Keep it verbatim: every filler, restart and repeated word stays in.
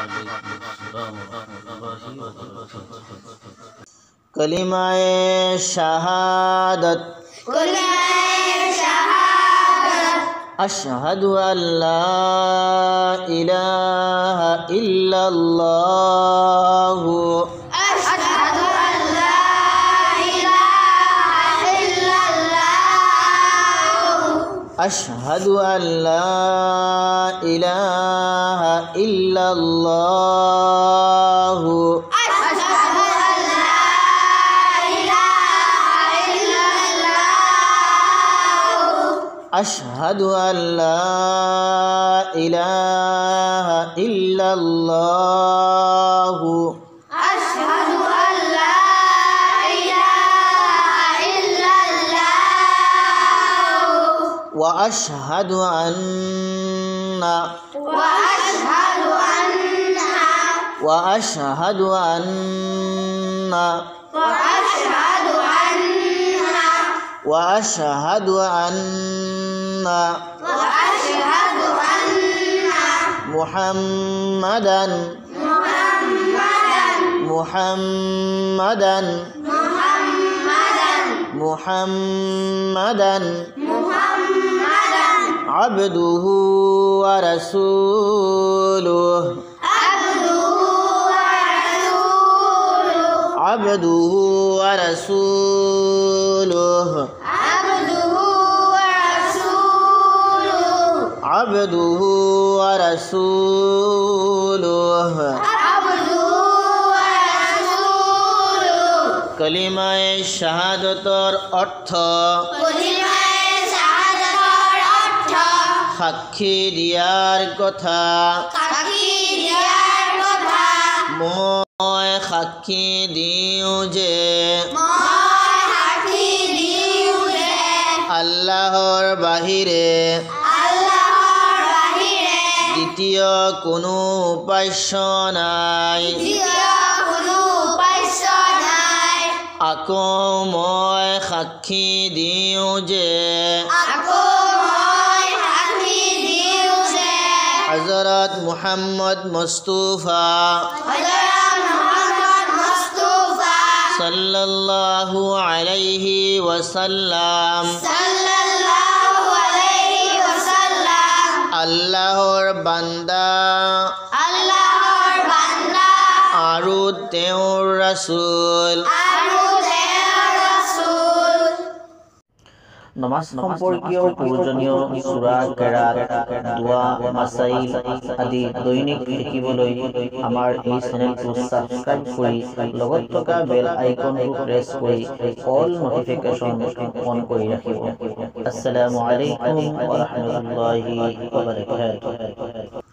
कलिमाए शहादत अशहदु अल्ला इलाहा इल्लल्लाह अशहदु अल्ला इलाहा इल्लल्लाह अशहदु अल्ला इलाहा इल्लल्लाह अशहदु अल्ला इलाहा इल्लल्लाह व अशहदु अन्ना व अशहदु अन्ना व अशहदु अन्ना व अशहदु अन्ना व अशहदु अन्ना व अशहदु अन्ना मुहम्मदन मुहम्मदन मुहम्मदन मुहम्मदन मुहम्मदन मुहम्मदन अब्दुहु व रसूलुहु अब्दुहु व रसूलुहु अब्दुहु व रसूलुहु अब्दुहु व रसूलुहु कलिमाए शहादतर अर्थ साक्षी दियार कथा মই সাক্ষী দিওঁ যে আল্লাহৰ বাহিৰে দ্বিতীয় কোনো উপাস্য নাই। আকৌ মই সাক্ষী দিওঁ যে হযরত মুহাম্মদ মুস্তাফা সাল্লাল্লাহু আলাইহি ওয়াসাল্লাম আল্লাহৰ বান্দা আৰু তেওঁৰ ৰাসূল। নমাজ সম্পৰ্কীয় প্ৰয়োজনীয় সূৰা, কেৰাত, দোৱা, মাসাইল আদি দৈনিক শিকিবলৈ আমাৰ এই চেনেলটো সাবস্ক্ৰাইব কৰি লগত থকা বেল আইকনটো প্ৰেছ কৰি অল নটিফিকেশ্যন অন কৰি ৰাখিব। আসসালামু আলাইকুম ওয়া ৰাহমাতুল্লাহি ওয়া বাৰাকাতুহু।